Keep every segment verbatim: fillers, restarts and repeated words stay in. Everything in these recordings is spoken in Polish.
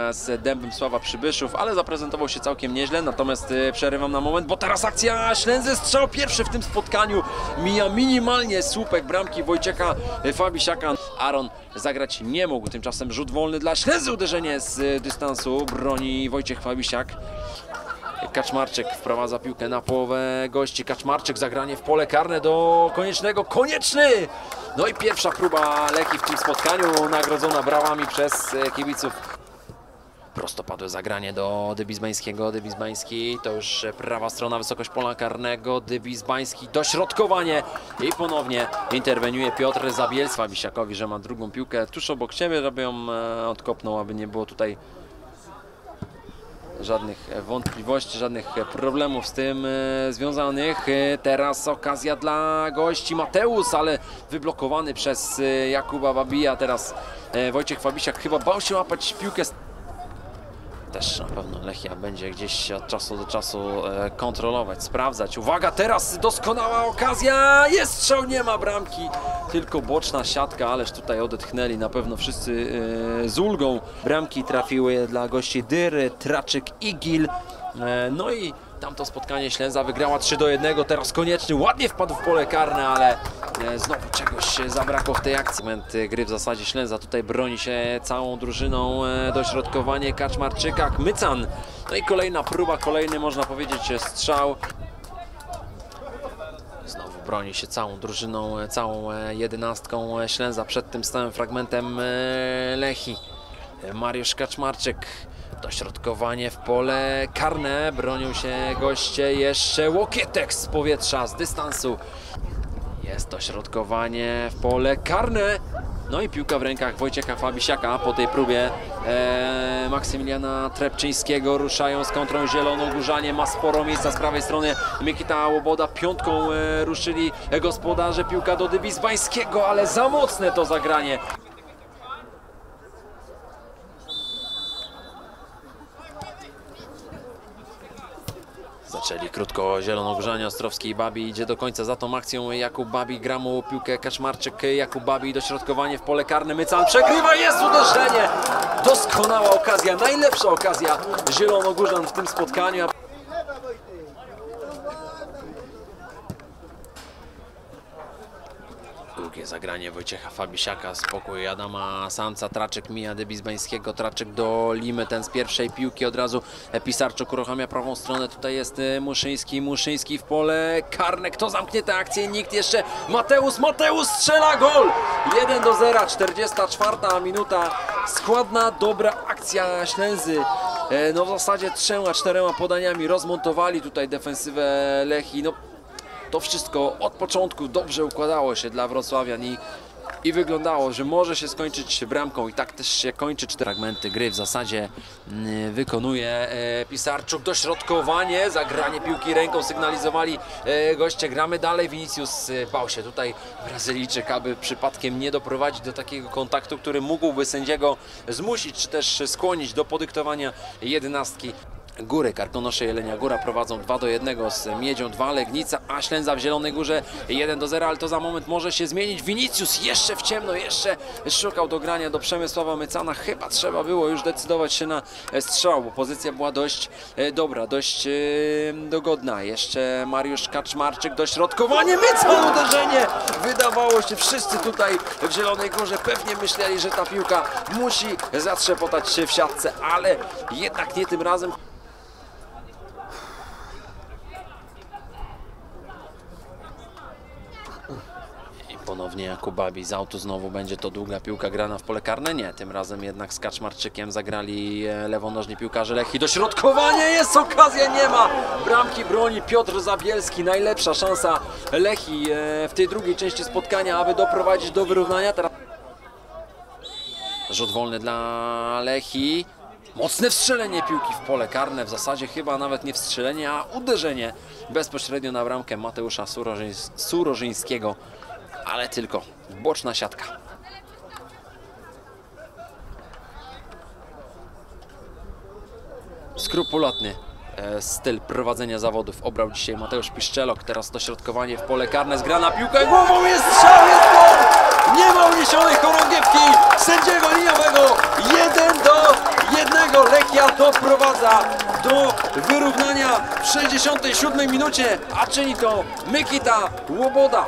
z Dębem Sława Przybyszów, ale zaprezentował się całkiem nieźle. Natomiast przerywam na moment, bo teraz akcja Ślęzy, strzał pierwszy w tym spotkaniu. Mija minimalnie słupek bramki Wojciecha Fabisiaka. Aaron zagrać nie mógł, tymczasem rzut wolny dla Ślęzy, uderzenie z dystansu broni Wojciech Fabisiak. Kaczmarczyk wprowadza piłkę na połowę gości. Kaczmarczyk, zagranie w pole karne do Koniecznego. Konieczny! No i pierwsza próba Lechii w tym spotkaniu, nagrodzona brawami przez kibiców. Prostopadłe zagranie do Dybizbańskiego. Dybizbański to już prawa strona, wysokość pola karnego. Dybizbański, dośrodkowanie i ponownie interweniuje Piotr Zabielski. Fabisiakowi, że ma drugą piłkę tuż obok siebie, żeby ją odkopnął, aby nie było tutaj żadnych wątpliwości, żadnych problemów z tym e, związanych. E, teraz okazja dla gości. Mateusz, ale wyblokowany przez e, Jakuba Babija. Teraz e, Wojciech Fabisiak chyba bał się łapać piłkę. Też na pewno Lechia będzie gdzieś od czasu do czasu e, kontrolować, sprawdzać. Uwaga, teraz doskonała okazja. Jest strzał, nie ma bramki. Tylko boczna siatka, ależ tutaj odetchnęli na pewno wszyscy e, z ulgą. Bramki trafiły dla gości Dyry, Traczyk i Gil. E, no i tamto spotkanie Ślęza wygrała trzy do jednego. Teraz Konieczny ładnie wpadł w pole karne, ale e, znowu czegoś zabrakło w tej akcji. Moment gry w zasadzie Ślęza tutaj broni się całą drużyną. E, dośrodkowanie Kaczmarczyka, Kmycan. No i kolejna próba, kolejny można powiedzieć strzał. Znowu broni się całą drużyną, całą jedenastką Ślęza przed tym stałym fragmentem Lechii. Mariusz Kaczmarczyk, dośrodkowanie w pole karne, bronią się goście, jeszcze Łokietek z powietrza, z dystansu. Jest dośrodkowanie w pole karne. No i piłka w rękach Wojciecha Fabisiaka. Po tej próbie e, Maksymiliana Trepczyńskiego ruszają z kontrą zielonogórzanie. Ma sporo miejsca z prawej strony. Mikita Łoboda piątką e, ruszyli gospodarze. Piłka do Dybizbańskiego, ale za mocne to zagranie. Zaczęli krótko zielonogórzanie. Ostrowski i Babi idzie do końca za tą akcją. Jakub Babi gra mu piłkę Kaczmarczyk. Jakub Babi, dośrodkowanie w pole karne. Mycan przegrywa, jest uderzenie! Doskonała okazja, najlepsza okazja zielonogórzan w tym spotkaniu. Drugie zagranie Wojciecha Fabisiaka, spokój Adama Samca. Traczyk mija Dybizbańskiego, Traczyk do Limy, ten z pierwszej piłki od razu. Pisarczuk uruchamia prawą stronę, tutaj jest Muszyński, Muszyński w pole karne. Kto zamknie tę akcję? Nikt jeszcze. Mateusz, Mateusz strzela gol! jeden do zera, czterdziesta czwarta minuta. Składna, dobra akcja Ślęzy. No w zasadzie trzema, czterema podaniami rozmontowali tutaj defensywę Lechii. No, to wszystko od początku dobrze układało się dla wrocławian i, i wyglądało, że może się skończyć bramką i tak też się kończy. Cztery fragmenty gry w zasadzie y, wykonuje y, Pisarczuk. Dośrodkowanie, zagranie piłki ręką sygnalizowali y, goście. Gramy dalej. Vinicius y, bał się tutaj Brazylijczyk, aby przypadkiem nie doprowadzić do takiego kontaktu, który mógłby sędziego zmusić czy też skłonić do podyktowania jedenastki. Góry, Karkonosze Jelenia Góra prowadzą dwa do jednego z Miedzią dwa, Legnica, a Ślęza w Zielonej Górze jeden do zera, ale to za moment może się zmienić. Vinicius jeszcze w ciemno, jeszcze szukał dogrania do Przemysława Mycana. Chyba trzeba było już decydować się na strzał, bo pozycja była dość dobra, dość yy, dogodna. Jeszcze Mariusz Kaczmarczyk, dośrodkowanie, Mycan, uderzenie! Wydawało się, wszyscy tutaj w Zielonej Górze pewnie myśleli, że ta piłka musi zatrzepotać się w siatce, ale jednak nie tym razem. Ponownie Jakub Babi z autu, znowu będzie to długa piłka grana w pole karne. Nie, tym razem jednak z Kaczmarczykiem zagrali lewonożni piłkarze Lechii. Dośrodkowanie, jest okazja, nie ma! Bramki broni Piotr Zabielski. Najlepsza szansa Lechii w tej drugiej części spotkania, aby doprowadzić do wyrównania. Teraz rzut wolny dla Lechii. Mocne wstrzelenie piłki w pole karne, w zasadzie chyba nawet nie wstrzelenie, a uderzenie bezpośrednio na bramkę Mateusza Surożyńskiego. Ale tylko boczna siatka. Skrupulatny styl prowadzenia zawodów obrał dzisiaj Mateusz Piszczelok. Teraz dośrodkowanie w pole karne, zgrana piłka głową, jest strzał, jest gol! Nie ma uniesionej chorągiewki sędziego liniowego. jeden do jednego. Lechia doprowadza do wyrównania w sześćdziesiątej siódmej minucie, a czyni to Mykita Łoboda.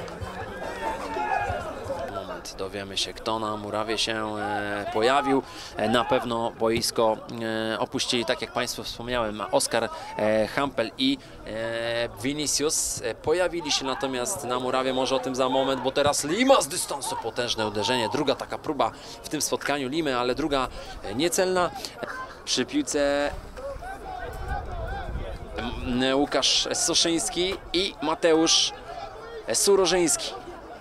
Moment, dowiemy się, kto na murawie się e, pojawił. E, na pewno boisko e, opuścili, tak jak Państwu wspomniałem, Oskar e, Hampel i e, Vinicius. E, pojawili się natomiast na murawie, może o tym za moment, bo teraz Lima z dystansu, potężne uderzenie. Druga taka próba w tym spotkaniu Limy, ale druga e, niecelna. Przy piłce e, Łukasz Soszyński i Mateusz Surożyński.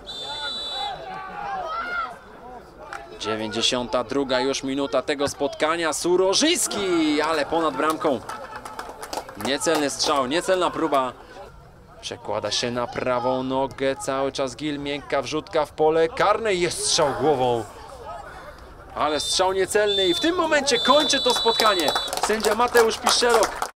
dziewięćdziesiąta druga już minuta tego spotkania. Surożyński, ale ponad bramką. Niecelny strzał, niecelna próba. Przekłada się na prawą nogę, cały czas Gil, miękka wrzutka w pole karne, jest strzał głową. Ale strzał niecelny i w tym momencie kończy to spotkanie sędzia Mateusz Piszczelok.